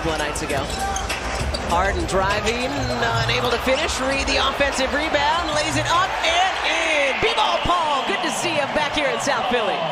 couple of nights ago. Harden driving, unable to finish. Reed, the offensive rebound, lays it up and in. B-ball Paul, good to see him back here in South Philly.